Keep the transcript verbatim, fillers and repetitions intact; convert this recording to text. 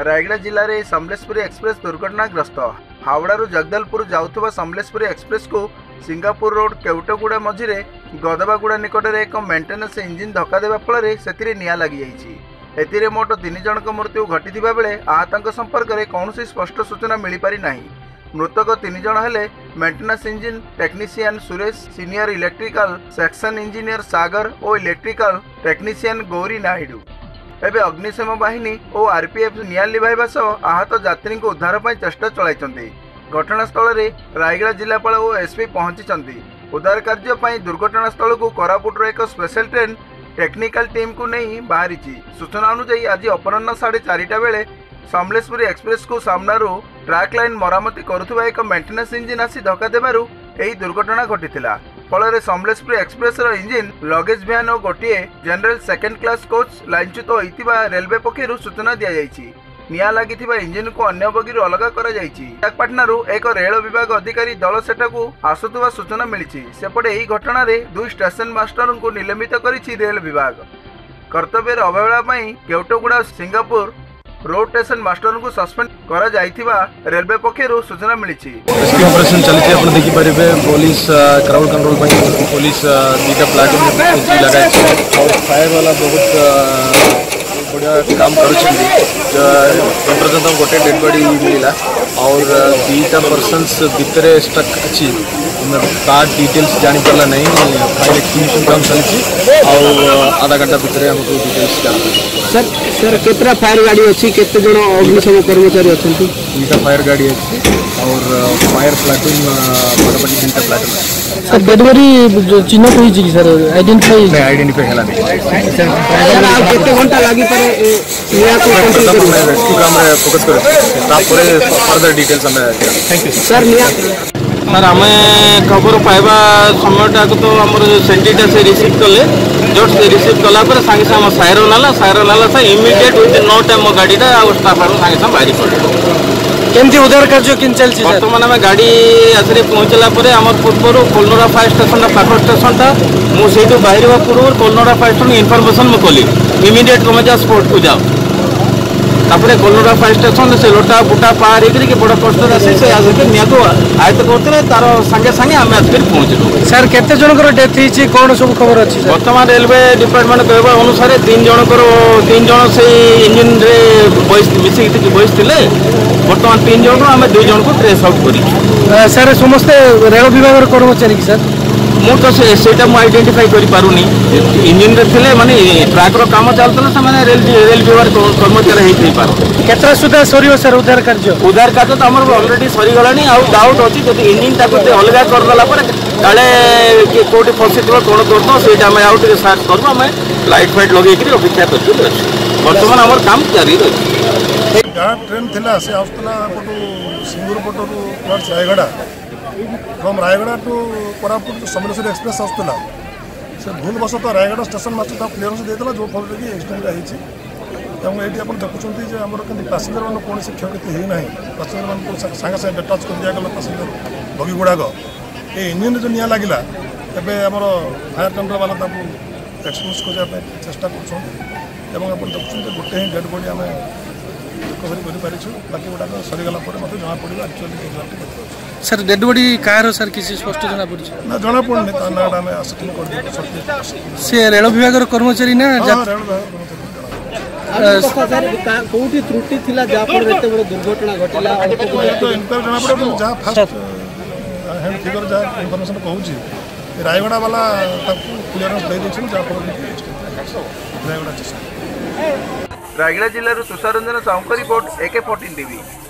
रायगड़ा जिले में समलेश्वरी एक्सप्रेस दुर्घटनाग्रस्त। हावड़ारू जगदलपुर जाऊथुबा समलेश्वरी एक्सप्रेस को सिंगापुर रोड केवटगुड़ा मझिरे गदबागुड़ा निकट में एक मेंटेनेंस इंजिन धक्का देवा फल से निआं लगी जाइछि। एथिरे मोट तीन जनक मृत्यु घटी बेले आहतों संपर्क में कौन स्पष्ट सूचना मिल पारि नाही। मृतक तीन जन हेले maintenance engine technician Suresh, senior electrical section engineer Sagar और इलेक्ट्रिकल टेक्नीशियन गौरी नायडू। एबे अग्निशम बाहिनी और आरपीएफ निआं लिभाइबा सह आहत यात्री को उद्धार पर चेष्टा चलाइछन्ति। घटनास्थल में रायगड़ा जिलापाल और एसपी पहुंची उद्धार कार्य पर दुर्घटना स्थल को कोरापुटर एक स्पेशल ट्रेन टेक्निकल टीम को नहीं बाहरी। सूचना अनुसार आज अपराह्न साढ़े चारिटा बेले समलेश्वरी एक्सप्रेस को सामनारू ट्रैक लाइन मरामती करुवा एक मेंटेनेंस इंजिन आसी धक्का देबारु एही दुर्घटना घटिथिला। फल समलेश्वरी एक्सप्रेस रो इंजिन लगेज भ्यान और गोटे जनरल सेकेंड क्लास कोच लाइनच्युत होइतिबा रेलवे पक्षरु सूचना दिया जाइछि। निआं लागिथिबा इंजिन को अन्य बगीरु अलग करा जाइछि। विशाखापट्टनमरू एक रेल विभाग अधिकारी दल सेठाकू आसुथुबा सूचना मिलिछि। सेपटे एही घटना रे दुई स्टेशन मास्टर को निलंबित करिछि रेल विभाग। कर्तव्य अवहेला पई Kewatguda Singapur road station master को सस्पेंड करा जाइथिबा रेलवे पक्षरु सूचना मिलिछि। Rescue operation चलिछि। आपण देखि परिबे पुलिस क्राउड कंट्रोल पई पुलिस दीटा प्लाटून लगाइ छै और फायर वाला बहुत बढ़िया काम करुछन्ती। पर्यंत गोटे डेड बॉडी मिला और दीटा पर्सन्स भितर स्टक अछि। तार डिटेल्स जानि परला नहीं। फायर एक्सटिंग्विशन काम चलिछि और आधा घंटा भितर हमको डिटेल्स जानि। सर सर केतरा फायर गाड़ी अछि, केते जण अग्निशम कर्मचारी अछंती? दीटा फायर गाड़ी अछि और फायर प्लाटून बड़बड़ी दीटा प्लाटून। सर डेड बॉडी चिन्ह होई छी सर आइडेंटिफाई नहीं आइडेंटिफाई हला नहीं। सर आ केते घंटा लागि पारे निया को कंट्रोल करबे? रेस्क्यू काम रे फोकस करे तापरे फर्दर डिटेल्स हमें। Thank you sir. निया सर आम खबर पाइबा समयटा को तो आम सेंटीटा से रिसीव कले जस्ट से रिसीव कला सागे सागे सायरन नाला सायरन नाला से इमिडिएट विद नो टाइम मो गाड़ीटा आ स्टाफ सागे सागे बाहरी पड़े। केमती उद्धार कार्य किन चलछि? बर्तमान आम गाड़ी आसरे पहुँचला आम पूर्व कोलनोरा फायर स्टेशन पाख स्टेशनटा मुझे बाहर पूर्व कोलनोरा फायर स्टेशन इनफर्मेशन मुझे कली इमिडिएट तुम जा स्पोर्ट को जाओ। तापर कोलनोरा फायर स्टेशन से लोटा बुटा पार होकर बड़ कष्ट आसी से आसिक निया को आयत्त करते तार सागे सागे आम आसिक पहुँचलु। सर केते जनकर डेथ होइछि कोन सब खबर अछि? वर्तमान रेलवे डिपार्टमेंट कहवा अनुसार तीन जनकर तीन जन से इंजिन रे मिसिक बसते बर्तमान तीन जन आम दुई जन को ट्रेस आउट कर। सर समस्ते रेल विभाग कर्मचारी सर मु तो सेटा मु आइडेंटिफाई करि पारुनी। इंजिन रे थिले माने ट्रैक रो काम चलतला से माने रेल रेल विभाग कर्मचारी हेइ थई पार। केतरा सुधा सरियो सर उद्धार कार्य? उद्धार कार्य तो हमर ऑलरेडी सरी गलानी। आ डाउट अछि जदि इंजिन ता को अलगा कर दला पर काले के कोठी फसितबो कोन करतो सेटा हम आउट के सर्च करबो। हम लाइट फाइट लगे कि अपेक्षा करछु अछि। वर्तमान हमर काम जारी अछि। गाँ ट्रेन थिला से आस्तला पटो सिंगुर पटो towards Rayagada from Rayagada to Koraput Samleshwari express आसला से भूल बस तो रायगड़ा स्टेशन मास्टर क्लीयरेंस देता जो फल कि एक्सीडेंट होती। ये आप देखुं आम पैसेंजर मान कौन क्षयक्षति होना पैसेंजर मान सागे सागे डिटाच कर दिगला पैसेंजर बगी गुड़ाक ये इंजिन जो निआं लगे एवं आम फायर टेंडर वाला एक्सपोज करने चेष्टा कर देखुं गोटे ही डेड बॉडी आम रिकवरी कर बाकी गुड़ाक सरीगला मतलब जना पड़ा एक्चुअली। सर डेड बॉडी कार सर किसी स्पष्ट जना पड़ी ना जना पड़नी नाटा आम आसिक कर से रेल विभाग कर्मचारी ना रेल विभाग कोठी त्रुटि थिला जा पर एते बड़ दुर्घटना घटिला तो इनपर जना पड़े जहाँ फास्ट हैंड फिगर जहाँ इनफॉरमेशन कहूँ रायगड़ा वाला क्लीयरेंस दे देछन जहाँ पर रायगड़ा रायगड़ा जिल्लार Tushar Ranjan Sahu report A K fourteen TV.